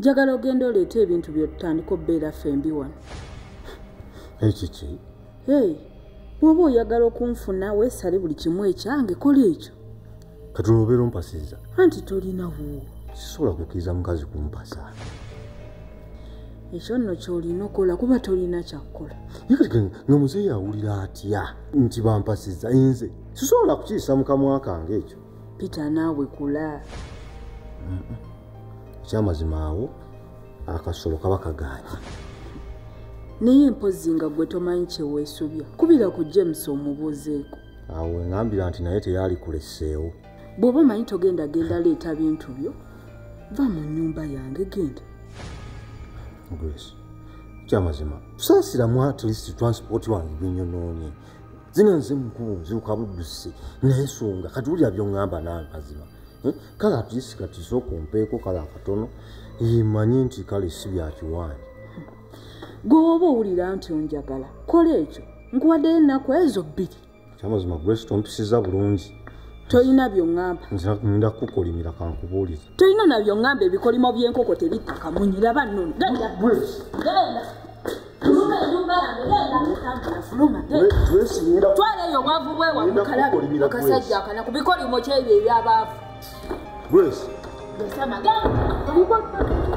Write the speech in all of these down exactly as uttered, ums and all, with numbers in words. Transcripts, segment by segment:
Njagala ogenda oleeta ebintu by'otandika obbeera fembi wano. Ekiki? Hey, bw'oba oyagala okunfuna weesale buli kimu ekyange kola ekyo. Kati olwobeera ompasiza. Anti tolinawo. Sisobola kukkiriza mukazi kumpasa. Ekyo nno ky'olina okola kuba tolina kyakkola. Yekati ng'omuzeeyi awulira atya nti bampasiza nze. Sisobola kukiisa mu kamwa kange ekyo. Peter naawe kula. Ekyamazima awo akasolo kaba kagaanye. Naye mpozi nga gwe tomanyi kye weesubya. Kubira ku James omubuuzeeko. Awo ngambira nti naye teyali kuleseewo. Bw'oba omanyi togenda genda leeta bintu byo, va mu nnyumba yange genda. Grace, kyamazima tusaasiramu at least transport wange byenyonoonye. Zino nze mukubu nziruka buddusi n'ensonga kati wulira by'oŋŋamba nange mazima. Kale at least kati sooka ompeeko kale akatono mmanyi nti kale si bya kiwaanyi. Gwe oba owulira nti onjagala kola ekyo nkuwaddeyo ennaku ezo bbiri. Kyamazima Grace tompisiza bulungi. Tolina by'oŋŋamba. Nda kukolimira kankubuuliza. Tolina na by'oŋŋamba ebikolimo by'enkoko tebitta kamunyi laba nno. Genda. Genda. Fuluma ennyumba yange genda. Fuluma genda. Twala eyo obwavu bwe wamukalabe. Akasajja akana ku bikolimo ky'ebyo ebyabaavu. Grace. Gesama genda.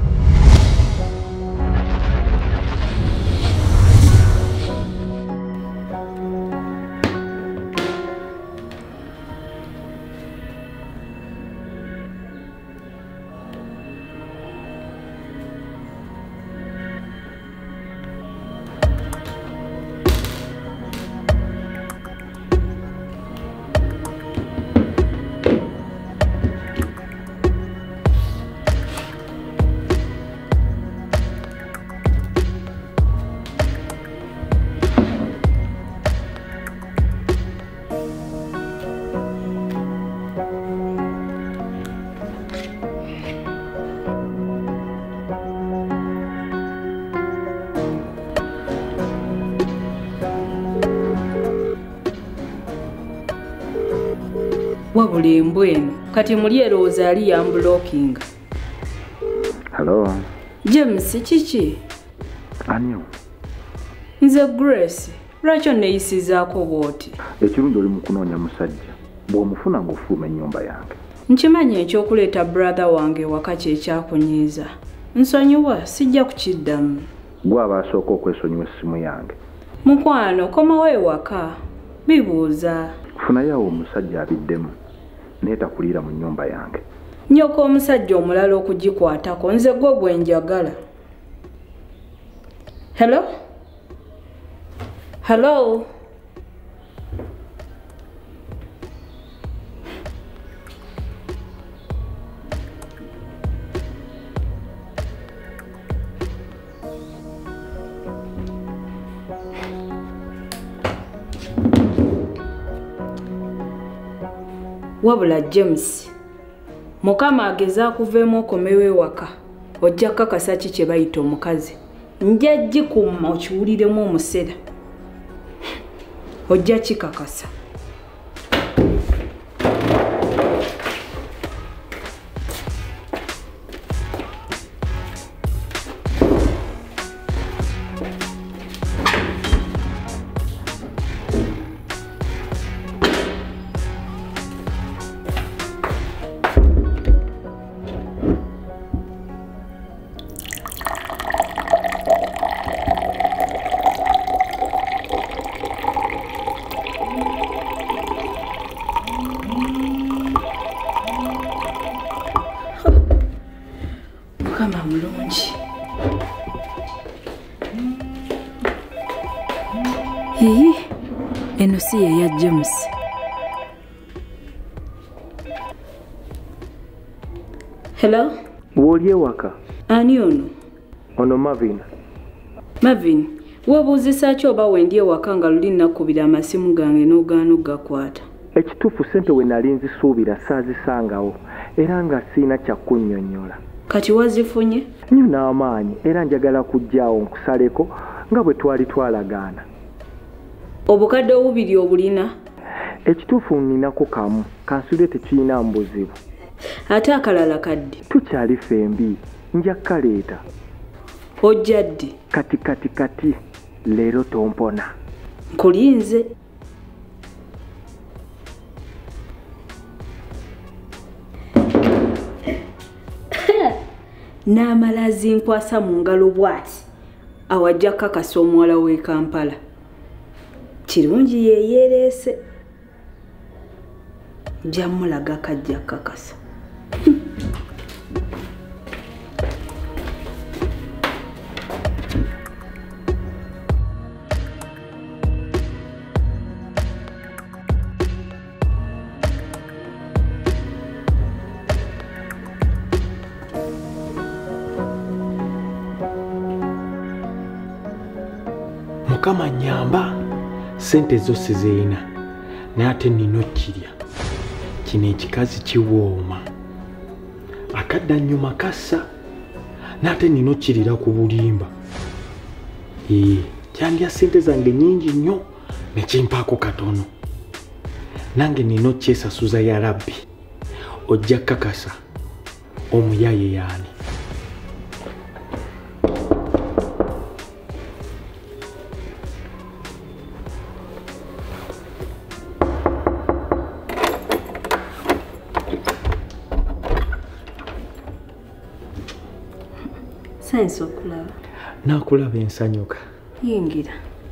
Wabula embwa eno kati muli erowooza ali yambulookinga. Hello. James kiki? Anyo. Nze Grace. Lwaki onneeyisizaako bw'oti? Ekirungi oli mu kunoonya musajja. Bw'omufuna ng'ofuuma ennyumba yange. Nkimanyi ekyokuleeta brother wange waka kye kyakunyiiza. Nsonyiwa sijja kukiddamu. Gwe aba asooka okwesonyiwa essimu yange. Mukwano komawo ewaka. Bibuuza. Funayo awo omusajja abiddemu. Neetakuliira mu nnyumba yange. Nnyoko omusajja omulala okugikwatako nze gwe gwe njagala. Hello? Hello? Wabula James, Mukama ageza kuveemu okomewe waka. Ojja kakasa ki kye bayita omukazi. Nja gikuma okiwuliremu omusera. Ojja kikakasa. Mukama mulungi. Hii eno si ye ya James. Hello? Woli ewaka? Ani ono? Ono Marvin. Marvin, weebuuzisa ki oba wendi ewaka nga luli nakubira amasimu gange n'ogaana okugakwata? Ekituufu ssente we nali nzisuubira saazisangawo era nga siina kyakunnyonnyola. Kati wazifunye? Nnyo n'amaanyi era njagala kujjaawo nkusaleko nga bwe twali twalagaana. Obukadde obubiri obulina? Ekituufu nninako kamu kansule tekirina mbuzibu. Ate akalala kadde? Tukyali fembi nja kaleeta. Ojja ddi? Kati kati kati leero tompona. Nkulinze. N'amalazi nkwasa mu ngalo bw'ati awajja kakasa omuwala w'e Kampala. Kirungi yeeyeereese. Jamulaga kajja kakasa. Mukama nyamba sente zose zeena n'ate nino kirya. Kino ekikazi kiwooma. Akadda nnyuma kassa n'ate nino kirira ku bulimba. Ee, kyandya sente zange nnyingi nnyo ne kimpaako katono. Nange nino kyesasuza ya Rabbi. Ojja kakasa omuyaye yaani. Senso kulaba. Nakulaba ensanyuka. Yingira.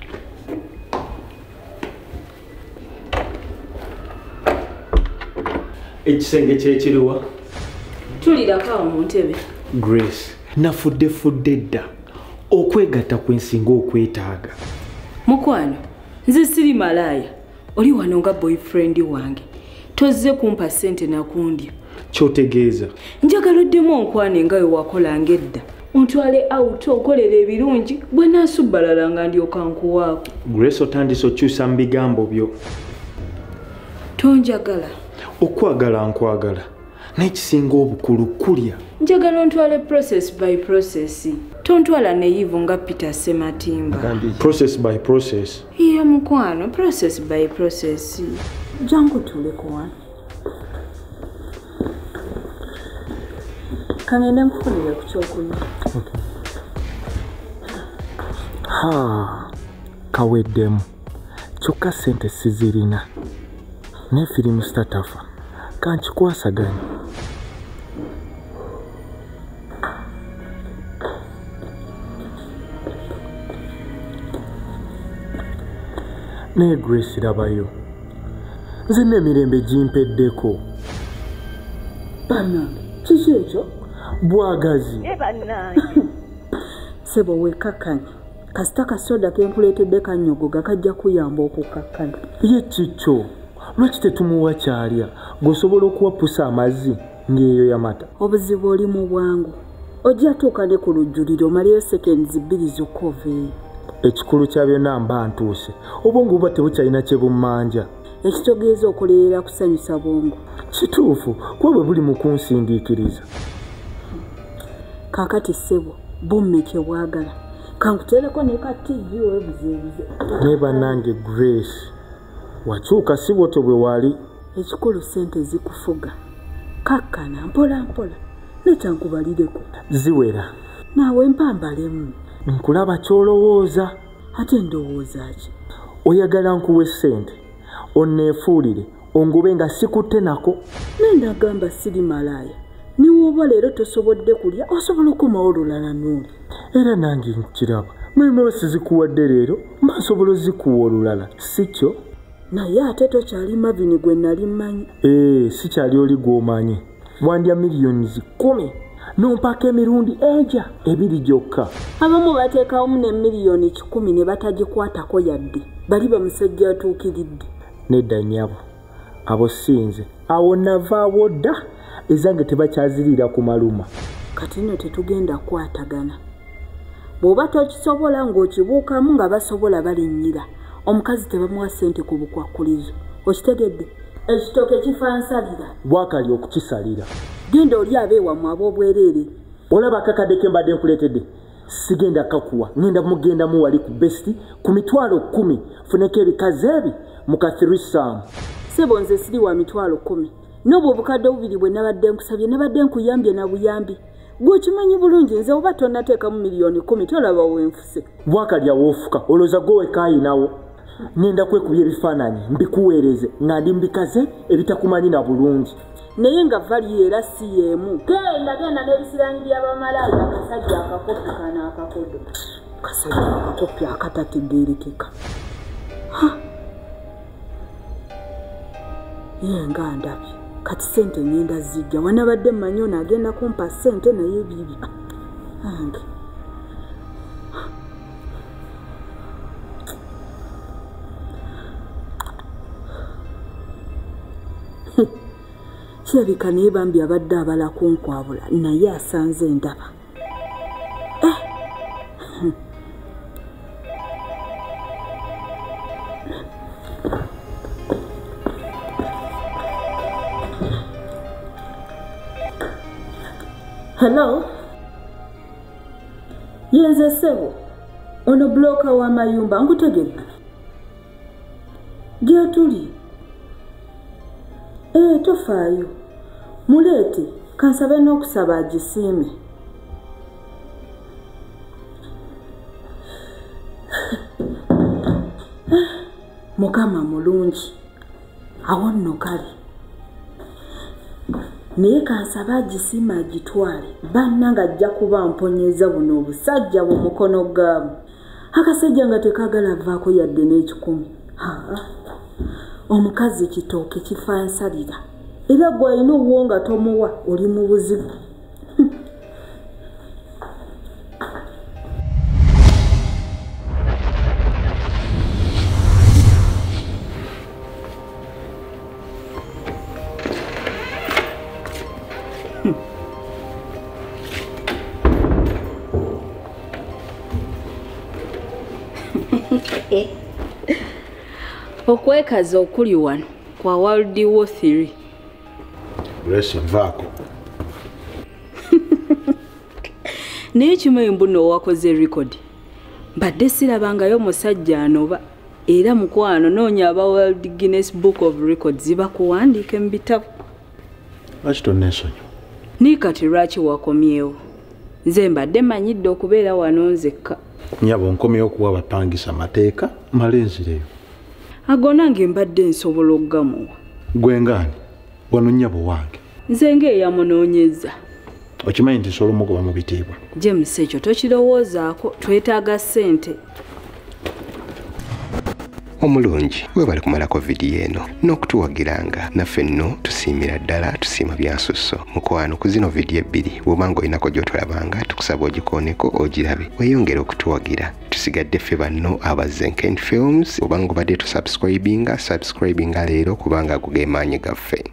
Ekisenge kyekiriwa? Tulirako mu ntebe. Grace, nafudde fudde dda. Okwegatta kwensinga okwetaaga. Mukwano, nze siri malaaya. Oli wano nga boyfriend wange. Tozze kumpa ssente nakundya. Kyotegeeza. Njagala oddemu onkwane nga we wakola ngedda. Ontwale out okolera ebirungi bwe naasubbalala nga ndyoka nkuwaako. Grace otandise okyusa mu bigambo byo. Tonjagala. Okwagala nkwagala. N'ekisinga obukulu kulya. Njagala ontwale process by process. Tontwala ne yivu nga Peter Sematimba. Process by process. Iya mukwano, process by process. Jangu tuleko wano. Kanene mfunire ku kyokunywa. Okay. Ha, kaweddemu. Kyokka ssente sizirina. Ne firimu statafa. Kankikwasaganya. Ne Grace rabayo. Nze n'emirembe gimpeddeko. Bannange, kiki ekyo? Bwagazi. Sebo wekakkanya. Kasita kasoda kenkuleetedde kanyogoga kajja kuyamba okukakkanya. Ye kikyo. Lwaki tetumuwa kyalya gwosobola okuwapusa amazzi ng'eyo yamata? Obuzibu oli mu bwangu. Ojja tuuka ne ku lujjuliro omaleyo seconds bbiri zokka oveeyo. Ekikulu kya byonna mba ntuuse. Obwongo buba tebukyalina kye bummanja. Ekitegeeza okuleera kusanyusa bwongo. Kituufu kuba bwe buli mu kunsindiikiriza. Kaakati ssebo bummeke bwagala. Kankuteereko ne ka T V weebuzeebuze. Ne bannange Grace. Wakyuka si bwotyo bwe wali. Ekikulu ssente zikufuga. Kakkana mpola mpola. Nekyankubalireko. Ziwera. Naawe mpambalemu. Nkulaba ky'olowooza. Ate ndowooza ki? Oyagala nkuwe ssente. Onneefuulire. Ongobe nga sikutte nako. Nenda gamba siri malaaya. Niwooba leero tosobodde kulya osobola okumawo olulala n'oli. Era nange nkiraba. Mmemme sizikuwadde leero mba nsobola ozikuwa olulala. Si kyo? Naye ate tokyali Mavini gwe nali mmanyi. Ee, sikyali oli gw'omanyi. Wandya miliyoni kumi. Nompaka emirundi eja ebiri gyokka. Abamu bateekawo ne miliyoni kikumi ne batagikwatako yadde. Bali bamusajja atuukiridde. Nedda nnyabo. Abo sinze. Awo navaawo dda. Ezange tebakyaziriira ku maluma. Kati nno tetugenda kwatagana. Bw'oba tokisobola ng'okibuukamu nga basobola balinnyira. Omukazi tebamuwa ssente ku bukwakkulizo. Okitegedde? Ekitooke kifa nsalira. Bwakali okukisalira. Genda oli abeewamu ab'obwereere. Olaba akakadde ke mbadde nkuleetedde. Sigenda kakuwa. Ngenda mugendamu wali ku besti ku mitwalo kumi. Funeko ebikazi ebi mu ka threesome. Sebo nze siri wa mitwalo kumi. N'obwo obukadde obubiri bwe nabadde nkusabye nabadde nkuyambye na buyambi. gwe kimanyi bulungi nze oba tonnateekamu miliyoni kumi tolaba wenfuse bwakalya woofuka olowooza gwe wekaayinawo ngenda kwekubya ebifaananyi mbikuweereze nga ndi mbikaze ebitakumanyi na bulungi naye nga vali era si yeemu genda genda n'ebisiranyi by'abamalaaya akasajja akakopi kana akakodo kasajja akakopi akatategeerekeka ye nga ndabye kati sente ngenda zijja wanabadde mmanyi ono agenda kumpa sente naye bibi ange kirabika naye bambi abadde abala kunkwabula naye asanze ndaba eh. Hello? Yenze sebo ono bloka wa mayumba nkutegedde gye tuli eh tofaayo muleete kansabe n'okusaba agisiime mukama mulungi awo nno kale naye kansaba agisiima agitwale bannanga ajja kuba mponyeza buno obusajja bwe mukono gaamu akasajja nga tekagala vaako yadde n'ekikumi omukazi kitooke kifa nsalira era gwe alina obuwo nga tomuwa oli mu buzibu okwekaza okuli wano kwa World War three Grace vaako naye kimanyi mbuno wakoze record mbadde sirabangayo musajja anoba era mukwano noonya aba World Guinness Book of Records bakuwandiike mu bitabo lwaki tonneesonyiwa ni kati lwaki wakomyewo nze mbadde manyidde okubeera wano nzekka nyabo nkomyewo okuwa abapangisa mateeka male nzireyo ago nange mbadde nsobola okugamuwa gwe ngaani wano nnyabo wange nze ng'eyamunoonyeza okimanyi nti nsobola omugoba mu bitiibwa James ekyo tokirowoozaako twetaaga ssente omulungi webali kumalako vidiyo eno n'okutuwagiranga naffe nno tusiimira ddala tusiima byansusso mukwano ku zino vidiyo ebbiri bw'obanga olinako gy'otulabanga tukusaba ogikooneko ogirabe weyongere okutuwagira tusigadde ffe banno aba Zenken Films obanga obadde tusubscribinga subscribinga leero kubanga ago ge maanyi gaffe